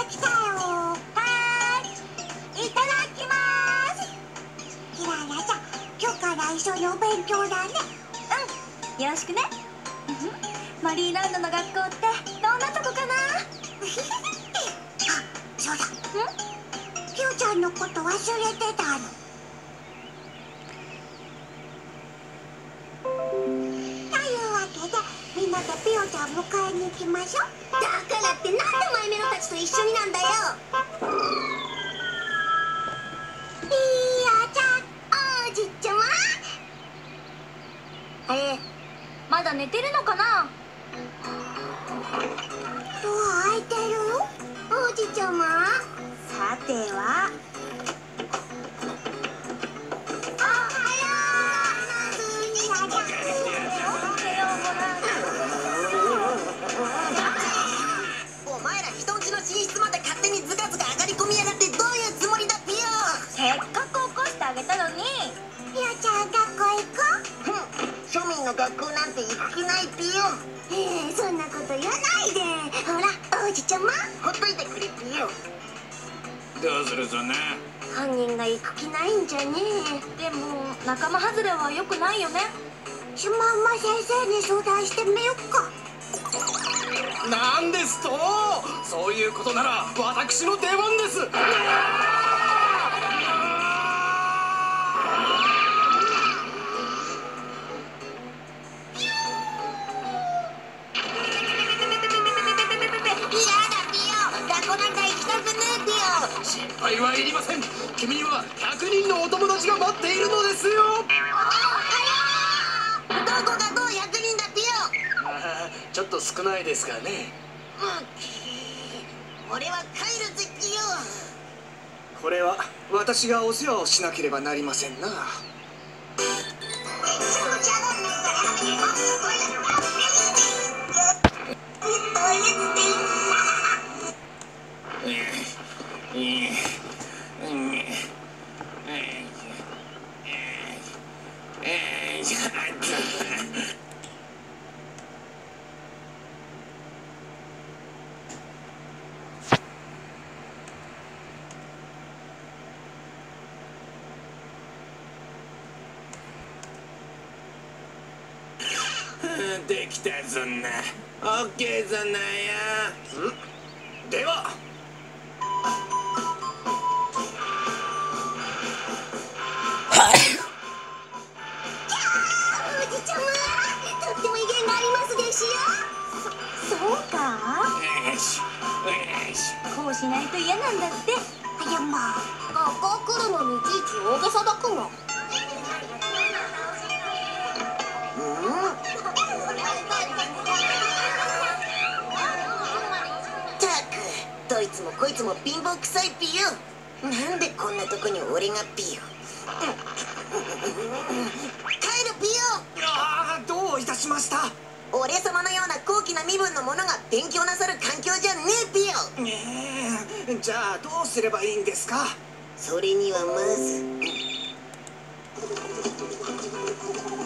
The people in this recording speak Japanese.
きたよ。はーい、いただきます。キララさん、今日から一緒にお勉強だね。 うん、よろしくね。マリーランドの学校ってどんなとこかな。 あ、そうだ。ピヨちゃんのこと忘れてたの。というわけで、みんなでピヨちゃん迎えに行きましょう。だからってなんでマイメロたちと一緒になんだよ。ピヨちゃん、おじちゃま。 まだ寝てるのかな。 ドア開いてるよ、おじちゃま。さては。 お前ら人んちの寝室まで勝手にズカズカ上がり込みやがってどういうつもりだピヨ。 せっかく起こしてあげたのに。 ピヨちゃん、学校行こう。 庶民の学校なんて行く気ないピヨ。 そんなこと言わないで。ほら、おじちゃま。 ほっといてくれピヨ。 どうするぞな。 犯人が行く気ないんじゃねでも仲間外れは良くないよね。 え。シマウマ先生に相談してみよっか。 なんですと。そういうことなら私の出番です。心配はいりません。君には100人のお友達が待っているのですよ。 どこがどう100人だピヨ。 ちょっと少ないですがね。 俺は帰るぜピヨ。 これは私がお世話をしなければなりませんな。できたぞな。オッケーぞなや。ではおじちゃま、とっても威厳がありますでしょ。 そうか。 よしよし。 こうしないと嫌なんだって。 いやまあ、学校来るのにいちいち大げさだくの。 ったくどいつもこいつも貧乏くさいピヨ。なんでこんなとこに俺がピヨ。帰るピヨ。 ああ、どういたしました。 俺様のような高貴な身分の者が勉強なさる環境じゃねえピヨ。 じゃあどうすればいいんですか。 それにはまず